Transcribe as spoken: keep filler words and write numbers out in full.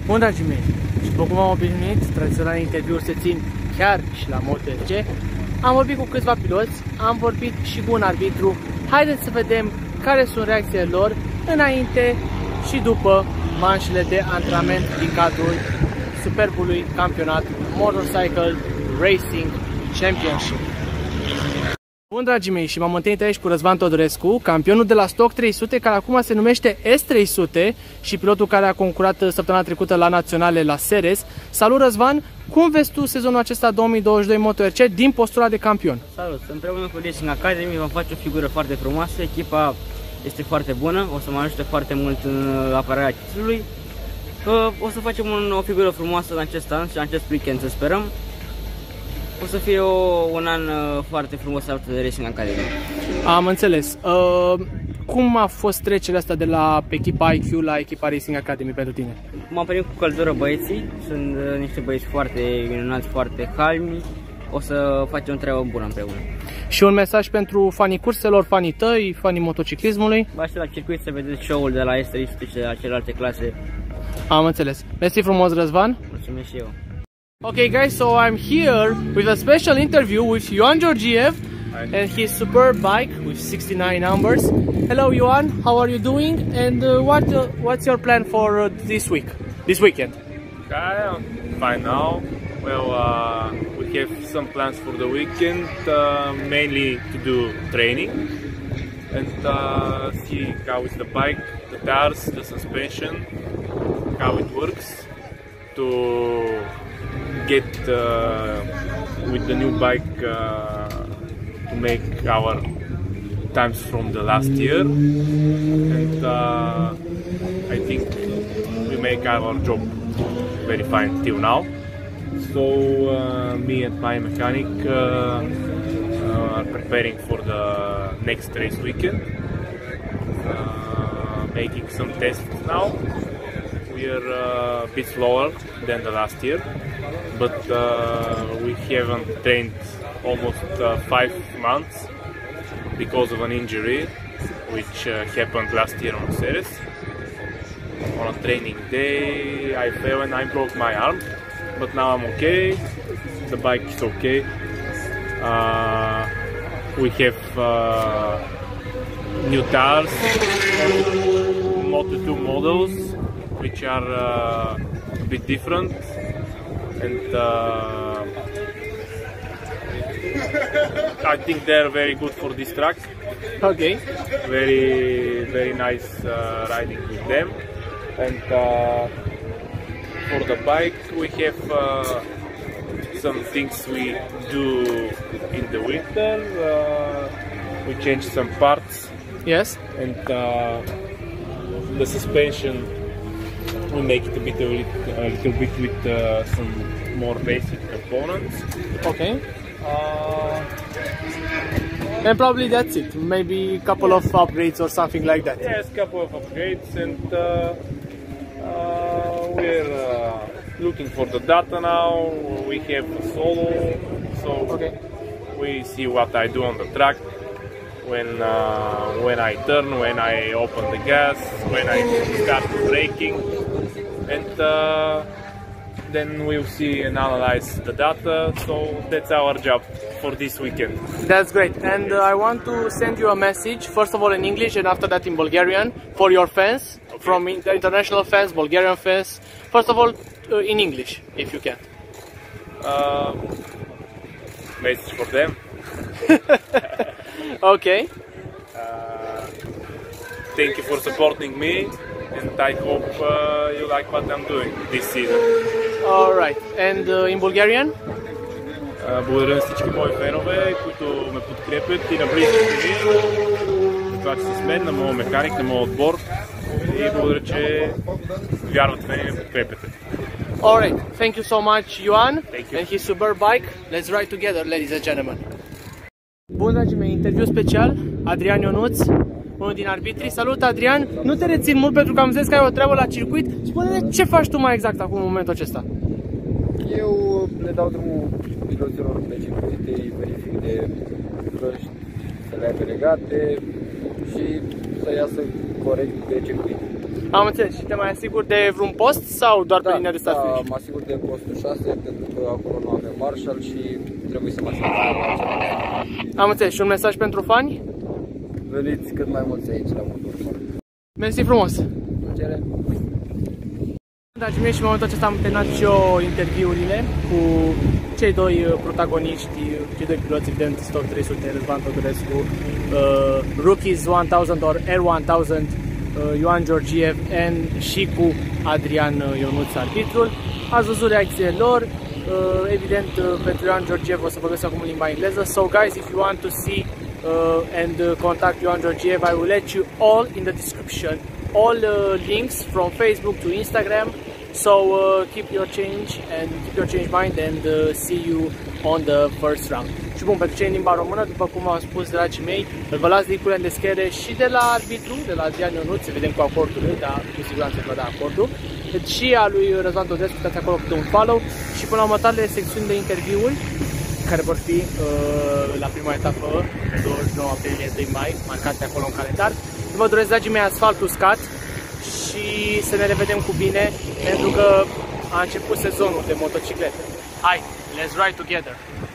Bun, dragii mei, și după cum am obișnuit, tradiționale interviuri se țin chiar și la MotoGP. Am vorbit cu câțiva piloți, am vorbit și cu un arbitru. Haideți să vedem care sunt reacțiile lor înainte și după manșele de antrenament din cadrul superbului campionat Motorcycle Racing Championship. Bun, dragii mei, și m-am întâlnit aici cu Răzvan Todorescu, campionul de la Stock trei sute, care acum se numește S trei sute și pilotul care a concurat săptămâna trecută la naționale la Ceres. Salut, Răzvan! Cum vezi tu sezonul acesta două mii douăzeci și doi MotoRC din postura de campion? Salut! Împreună cu Racing Academy vom face o figură foarte frumoasă, echipa este foarte bună, o să mă ajute foarte mult în apărarea titlului. O să facem o figură frumoasă în acest an și în acest weekend, să sperăm. O să fie o, un an foarte frumos alături de Racing Academy. Am înțeles. Uh, cum a fost trecerea asta de la echipa I Q la echipa Racing Academy pentru tine? M-am primit cu căldură băieții, sunt uh, niște băieți foarte minunați, foarte calmi. O să facem o treabă bună împreună. Și un mesaj pentru fanii curselor, fanii tăi, fanii motociclismului? Vă aștept la circuit să vedeți show-ul de la S trei sute și de la celelalte clase. Am înțeles. Mersi frumos, Răzvan. Mulțumesc și eu. Okay guys, so I'm here with a special interview with Ioan Georgiev and his superb bike with sixty-nine numbers. Hello Ioan, how are you doing and uh, what uh, what's your plan for uh, this week, this weekend? I am fine now. Well, uh, we have some plans for the weekend, uh, mainly to do training and uh, see how is the bike, the tires, the suspension, how it works to get uh, with the new bike uh, to make our times from the last year, and uh, I think we make our job very fine till now. So uh, me and my mechanic uh, uh, are preparing for the next race weekend, uh, making some tests now. We are uh, a bit slower than the last year, but uh, we haven't trained almost uh, five months because of an injury which uh, happened last year on Ceres. On a training day I fell and I broke my arm, but now I'm okay, the bike is okay. Uh, we have uh, new tires, Moto two models, which are uh, a bit different, and uh, I think they're very good for this track. Okay. Very, very nice uh, riding with them. And uh, for the bike, we have uh, some things we do in the winter. Uh, we change some parts. Yes. And uh, the suspension, we make it a bit a little, a little bit with uh, some more basic components. Okay. Uh, and probably that's it. Maybe a couple of upgrades or something like that. Yes, a couple of upgrades, and uh, uh, we're uh, looking for the data now. We have a solo, so okay. We see what I do on the track. When uh, when I turn, when I open the gas, when I start braking, and uh, then we'll see and analyze the data. So that's our job for this weekend. That's great, and uh, I want to send you a message, first of all in English and after that in Bulgarian, for your fans, okay. From the international fans, Bulgarian fans. First of all, uh, in English, if you can. Uh, message for them. Okay. Uh, thank you for supporting me, and I hope uh, you like what I'm doing this season. All right. And uh, in Bulgarian? Благодаря на всички мои фенове, които ме подкрепят и на близките ми, това, че си с мен, на моя механик, на моя отбор, и благодаря, че вярват в мен и ме подкрепяте. All right. Thank you so much, Ioan. Thank you. And his superb bike. Let's ride together, ladies and gentlemen. Bun, dragii mei, interviu special, Adrian Ionuț, unul din arbitri. Salut, Adrian! Nu te rețin mult pentru că am zis că ai o treabă la circuit. Spune-ne ce faci tu mai exact acum în momentul acesta. Eu le dau drumul piloților pe circuit, îi verific de căști, să le aibă legate și să iasă corect pe circuit. Am înțeles. Și te mai asiguri de vreun post sau doar da, pe linia de start finish? Da, mă asigur de postul șase pentru că acolo nu avem marshal și trebuie să mă asigur de acela. Am înțeles. Și un mesaj pentru fani? Veniți cât mai mulți aici la motor. Mersi frumos! Plăcere! Dragii mei, și în momentul acesta am terminat și eu interviurile cu cei doi protagoniști, cei doi piloți, evident, Stock trei sute, Răzvan Tădurescu, uh, Rookies o mie or R o mie, uh, Ioan Georgiev and, și cu Adrian Ionuț, arbitrul. Ați văzut reacțiile lor, uh, evident, uh, pentru Ioan Georgiev o să vorbesc acum în limba engleză. So guys, if you want to see uh, and uh, contact Ioan Georgiev, I will let you all in the description, all uh, links from Facebook to Instagram. So uh, keep your change and keep your change mind and uh, see you on the first round. Și bun, pentru cei în limba română, după cum am spus, dragii mei, îl vă las linkurile în descriere și de la arbitru, de la Adrian Ionuț, să vedem cu acordul lui, dar cu siguranță vă da acordul. Deci și a lui Răzvan Tădurescu, uitați acolo câte un follow și până la următoarele secțiuni de interviuri, care vor fi uh, la prima etapă, pe douăzeci și nouă aprilie, doi mai, marcate acolo în calendar. Vă doresc, dragii mei, asfalt uscat și să ne revedem cu bine, pentru că a început sezonul de motociclete. Hai, let's ride together!